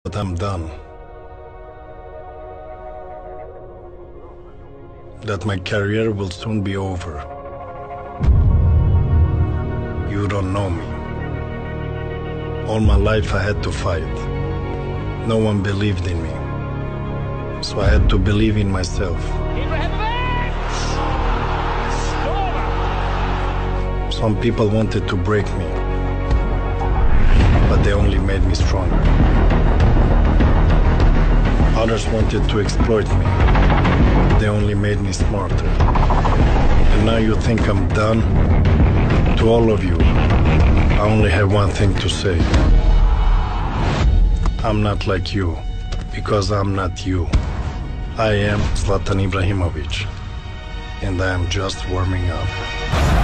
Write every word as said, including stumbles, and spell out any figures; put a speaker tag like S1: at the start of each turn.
S1: But I'm done. That my career will soon be over. You don't know me. All my life I had to fight. No one believed in me. So I had to believe in myself. Some people wanted to break me, but they only made me stronger. Others wanted to exploit me. They only made me smarter. And now you think I'm done? To all of you, I only have one thing to say. I'm not like you, because I'm not you. I am Zlatan Ibrahimovic, and I am just warming up.